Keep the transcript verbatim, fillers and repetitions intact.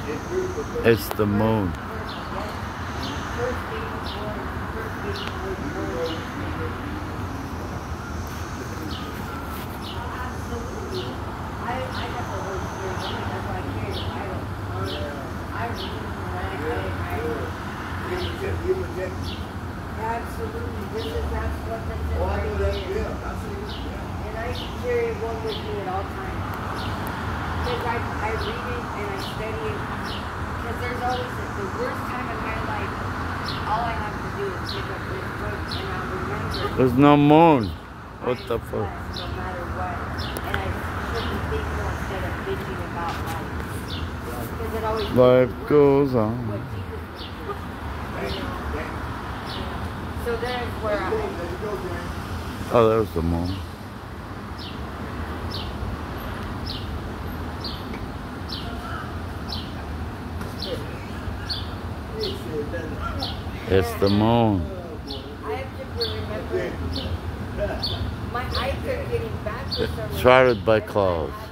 It's the moon. Absolutely. This is that's what this is right here. And I carry one with me at all times. Because I, I read it and I study it. Because there's always the worst time in my life. All I have to do is pick up this book and I'll remember. There's no moon. What the fuck? No matter what. And I put the things instead of thinking about life. Because it always Life goes on. what Jesus was doing. So there's where I... Oh, there's the moon. It's the moon. I have to remember... My eyes are getting back for some reason. Charted by clouds.